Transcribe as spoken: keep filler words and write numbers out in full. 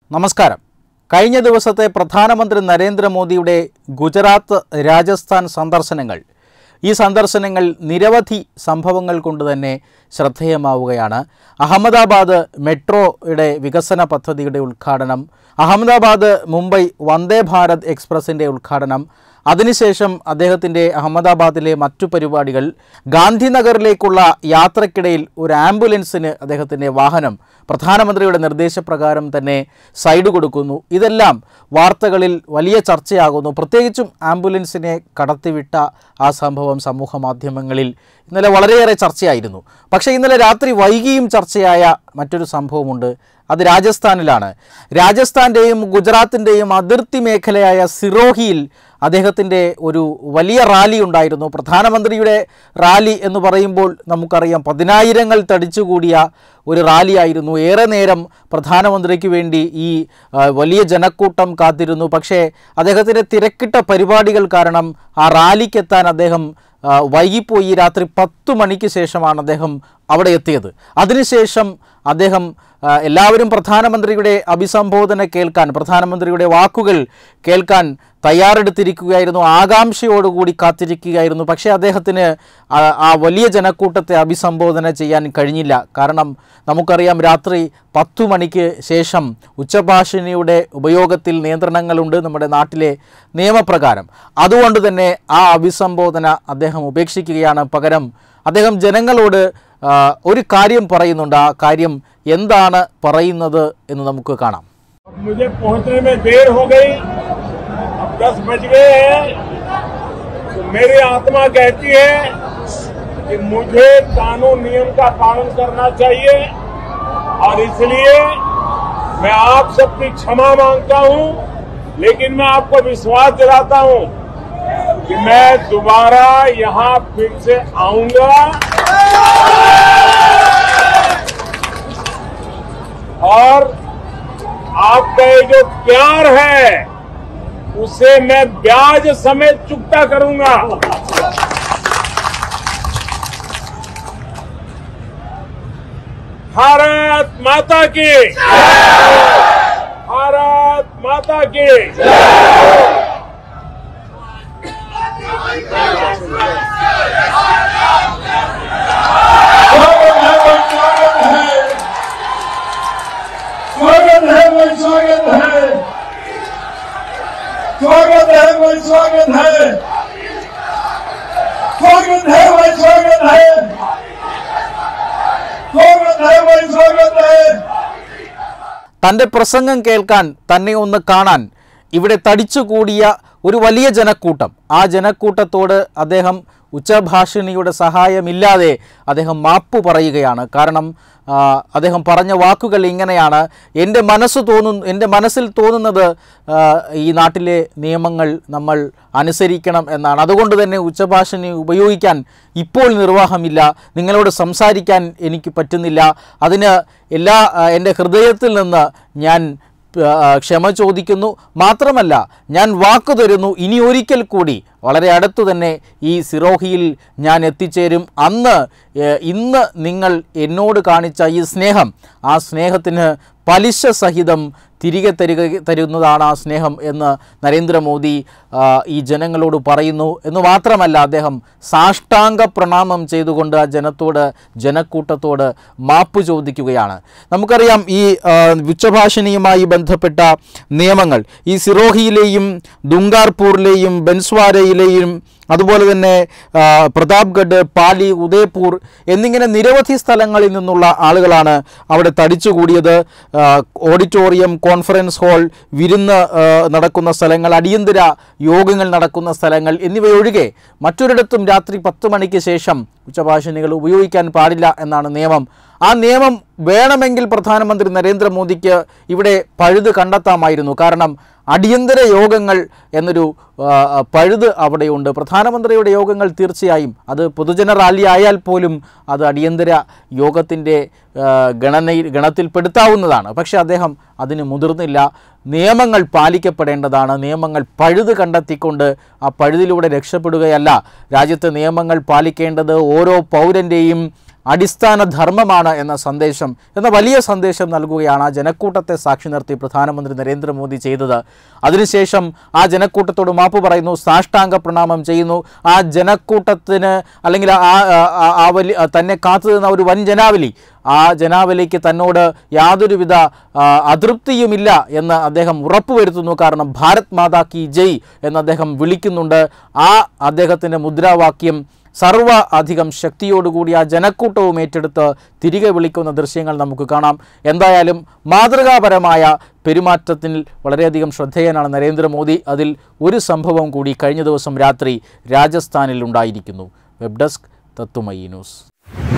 നമസ്കാരം. കഴിഞ്ഞ ദിവസത്തെ പ്രധാനമന്ത്രി നരേന്ദ്രമോദിയുടെ ഗുജറാത്ത് രാജസ്ഥാൻ സന്ദർശനങ്ങൾ ഈ സന്ദർശനങ്ങൾ നിരവധി സംഭവങ്ങൾ കൊണ്ട് തന്നെ ശ്രദ്ധേയമാവുകയാണ്. അഹമ്മദാബാദ് മെട്രോയുടെ വികസന പദ്ധതിയുടെ ഉദ്ഘാടനം, അഹമ്മദാബാദ് മുംബൈ വന്ദേ ഭാരത് എക്സ്പ്രസിൻ്റെ ഉദ്ഘാടനം, അതിനുശേഷം അദ്ദേഹത്തിൻ്റെ അഹമ്മദാബാദിലെ മറ്റു പരിപാടികൾ, ഗാന്ധിനഗറിലേക്കുള്ള യാത്രക്കിടയിൽ ഒരു ആംബുലൻസിന് അദ്ദേഹത്തിൻ്റെ വാഹനം പ്രധാനമന്ത്രിയുടെ നിർദ്ദേശപ്രകാരം തന്നെ സൈഡ് കൊടുക്കുന്നു. ഇതെല്ലാം വാർത്തകളിൽ വലിയ ചർച്ചയാകുന്നു. പ്രത്യേകിച്ചും ആംബുലൻസിനെ കടത്തിവിട്ട ആ സംഭവം സമൂഹ മാധ്യമങ്ങളിൽ ഇന്നലെ വളരെയേറെ ചർച്ചയായിരുന്നു. പക്ഷേ ഇന്നലെ രാത്രി വൈകിയും ചർച്ചയായ മറ്റൊരു സംഭവമുണ്ട്. അത് രാജസ്ഥാനിലാണ്. രാജസ്ഥാൻ്റെയും ഗുജറാത്തിൻ്റെയും അതിർത്തി മേഖലയായ സിറോഹിയിൽ അദ്ദേഹത്തിൻ്റെ ഒരു വലിയ റാലി ഉണ്ടായിരുന്നു. പ്രധാനമന്ത്രിയുടെ റാലി എന്ന് പറയുമ്പോൾ നമുക്കറിയാം പതിനായിരങ്ങൾ തടിച്ചുകൂടിയ ഒരു റാലിയായിരുന്നു. ഏറെ നേരം പ്രധാനമന്ത്രിക്ക് വേണ്ടി ഈ വലിയ ജനക്കൂട്ടം കാത്തിരുന്നു. പക്ഷേ അദ്ദേഹത്തിൻ്റെ തിരക്കിട്ട പരിപാടികൾ കാരണം ആ റാലിക്കെത്താൻ അദ്ദേഹം വൈകിപ്പോയി. രാത്രി പത്തു മണിക്ക് ശേഷമാണ് അദ്ദേഹം അവിടെ എത്തിയത്. അതിനുശേഷം അദ്ദേഹം എല്ലാവരും പ്രധാനമന്ത്രിയുടെ അഭിസംബോധന കേൾക്കാൻ, പ്രധാനമന്ത്രിയുടെ വാക്കുകൾ കേൾക്കാൻ തയ്യാറെടുത്തിരിക്കുകയായിരുന്നു, ആകാംക്ഷയോടുകൂടി കാത്തിരിക്കുകയായിരുന്നു. പക്ഷേ അദ്ദേഹത്തിന് ആ വലിയ ജനക്കൂട്ടത്തെ അഭിസംബോധന ചെയ്യാൻ കഴിഞ്ഞില്ല. കാരണം നമുക്കറിയാം രാത്രി പത്തു മണിക്ക് ശേഷം ഉച്ചഭാഷിണിയുടെ ഉപയോഗത്തിൽ നിയന്ത്രണങ്ങളുണ്ട് നമ്മുടെ നാട്ടിലെ നിയമപ്രകാരം. അതുകൊണ്ട് തന്നെ ആ അഭിസംബോധന അദ്ദേഹം ഉപേക്ഷിക്കുകയാണ്. പകരം അദ്ദേഹം ജനങ്ങളോട് ഒരു കാര്യം പറയുന്നുണ്ട്. ആ കാര്യം എന്താണ് പറയുന്നത് എന്ന് നമുക്ക് കാണാം. मुझे पहुंचने में देर हो गई, अब दस बज गए हैं, तो मेरी आत्मा कहती है कि मुझे कानून नियम का पालन करना चाहिए और इसलिए मैं आप सबकी क्षमा मांगता हूं, लेकिन मैं आपको विश्वास दिलाता हूं कि मैं दोबारा यहां फिर से आऊंगा और आपका ये जो प्यार है उसे मैं ब्याज समेत चुकता करूंगा। भारत माता की, भारत माता की। स्वागत है भाई, स्वागत है, स्वागत है भाई, स्वागत है, स्वागत है भाई, स्वागत है, स्वागत है भाई, स्वागत है. തൻ്റെ പ്രസംഗം കേൾക്കാൻ, തന്നെ ഒന്ന് കാണാൻ ഇവിടെ തടിച്ചുകൂടിയ ഒരു വലിയ ജനക്കൂട്ടം. ആ ജനക്കൂട്ടത്തോട് അദ്ദേഹം ഉച്ചഭാഷിണിയുടെ സഹായമില്ലാതെ അദ്ദേഹം മാപ്പ് പറയുകയാണ്. കാരണം അദ്ദേഹം പറഞ്ഞ വാക്കുകൾ ഇങ്ങനെയാണ്: എൻ്റെ മനസ്സ് തോന്നുന്നു എൻ്റെ മനസ്സിൽ തോന്നുന്നത് ഈ നാട്ടിലെ നിയമങ്ങൾ നമ്മൾ അനുസരിക്കണം എന്നാണ്. അതുകൊണ്ട് തന്നെ ഉച്ചഭാഷിണി ഉപയോഗിക്കാൻ ഇപ്പോൾ നിർവാഹമില്ല, നിങ്ങളോട് സംസാരിക്കാൻ എനിക്ക് പറ്റുന്നില്ല. അതിന് എല്ലാ എൻ്റെ ഹൃദയത്തിൽ നിന്ന് ഞാൻ ക്ഷമ ചോദിക്കുന്നു. മാത്രമല്ല ഞാൻ വാക്കു തരുന്നു, ഇനി ഒരിക്കൽ കൂടി വളരെ അടുത്തു തന്നെ ഈ സിറോഹിയിൽ ഞാൻ എത്തിച്ചേരും. അന്ന് ഇന്ന് നിങ്ങൾ എന്നോട് കാണിച്ച ഈ സ്നേഹം, ആ സ്നേഹത്തിന് പലിശ സഹിതം തിരികെ തരിക തരുന്നതാണ് ആ സ്നേഹം എന്ന് നരേന്ദ്രമോദി ഈ ജനങ്ങളോട് പറയുന്നു. എന്ന് മാത്രമല്ല അദ്ദേഹം സാഷ്ടാംഗ പ്രണാമം ചെയ്തുകൊണ്ട് ആ ജനത്തോട്, ജനക്കൂട്ടത്തോട് മാപ്പ് ചോദിക്കുകയാണ്. നമുക്കറിയാം ഈ ഉച്ചഭാഷിണിയുമായി ബന്ധപ്പെട്ട നിയമങ്ങൾ ഈ സിറോഹിയിലെയും ദുംഗാർപൂരിലെയും ബൻസ്വാരയിലെയും അതുപോലെ തന്നെ പ്രതാപ്ഗഡ്, പാലി, ഉദയ്പൂർ എന്നിങ്ങനെ നിരവധി സ്ഥലങ്ങളിൽ നിന്നുള്ള ആളുകളാണ് അവിടെ തടിച്ചുകൂടിയത്. ഓഡിറ്റോറിയം, കോൺഫറൻസ് ഹാൾ, വിരുന്ന് നടക്കുന്ന സ്ഥലങ്ങൾ, അടിയന്തര യോഗങ്ങൾ നടക്കുന്ന സ്ഥലങ്ങൾ എന്നിവയൊഴികെ മറ്റൊരിടത്തും രാത്രി പത്ത് മണിക്ക് ശേഷം ഉച്ചഭാഷിണികൾ ഉപയോഗിക്കാൻ പാടില്ല എന്നാണ് നിയമം. ആ നിയമം വേണമെങ്കിൽ പ്രധാനമന്ത്രി നരേന്ദ്രമോദിക്ക് ഇവിടെ പഴുത് കണ്ടെത്താമായിരുന്നു. കാരണം അടിയന്തര യോഗങ്ങൾ എന്നൊരു പഴുത് അവിടെയുണ്ട്. പ്രധാനമന്ത്രിയുടെ യോഗങ്ങൾ തീർച്ചയായും അത് പൊതുജന റാലി ആയാൽ പോലും അത് അടിയന്തര യോഗത്തിൻ്റെ ഗണനയിൽ ഗണത്തിൽപ്പെടുത്താവുന്നതാണ്. പക്ഷേ അദ്ദേഹം അതിന് മുതിർന്നില്ല. നിയമങ്ങൾ പാലിക്കപ്പെടേണ്ടതാണ്. നിയമങ്ങൾ പഴുത് കണ്ടെത്തിക്കൊണ്ട് ആ പഴുതിലൂടെ രക്ഷപ്പെടുകയല്ല. രാജ്യത്തെ നിയമങ്ങൾ പാലിക്കേണ്ടത് ഓരോ പൗരൻ്റെയും അടിസ്ഥാന ധർമ്മമാണ് എന്ന സന്ദേശം, എന്ന വലിയ സന്ദേശം നൽകുകയാണ് ആ ജനക്കൂട്ടത്തെ സാക്ഷി നിർത്തി പ്രധാനമന്ത്രി നരേന്ദ്രമോദി ചെയ്തത്. അതിനുശേഷം ആ ജനക്കൂട്ടത്തോട് മാപ്പ് പറയുന്നു, സാഷ്ടാംഗ പ്രണാമം ചെയ്യുന്നു. ആ ജനക്കൂട്ടത്തിന് അല്ലെങ്കിൽ ആ ആ വലി തന്നെ കാത്തു നിന്ന ഒരു വൻ ജനാവലി, ആ ജനാവലിക്ക് തന്നോട് യാതൊരുവിധ അതൃപ്തിയുമില്ല എന്ന് അദ്ദേഹം ഉറപ്പുവരുത്തുന്നു. കാരണം ഭാരത് മാതാ കി ജയ് എന്ന് അദ്ദേഹം വിളിക്കുന്നുണ്ട്. ആ അദ്ദേഹത്തിൻ്റെ മുദ്രാവാക്യം സർവ്വ അധികം ശക്തിയോടുകൂടി ആ ജനക്കൂട്ടവും ഏറ്റെടുത്ത് തിരികെ വിളിക്കുന്ന ദൃശ്യങ്ങൾ നമുക്ക് കാണാം. എന്തായാലും മാതൃകാപരമായ പെരുമാറ്റത്തിൽ വളരെയധികം ശ്രദ്ധേയനാണ് നരേന്ദ്രമോദി. അതിൽ ഒരു സംഭവം കൂടി കഴിഞ്ഞ ദിവസം രാത്രി രാജസ്ഥാനിൽ ഉണ്ടായിരിക്കുന്നു. വെബ് ഡെസ്ക് തത്തുമയി ന്യൂസ്.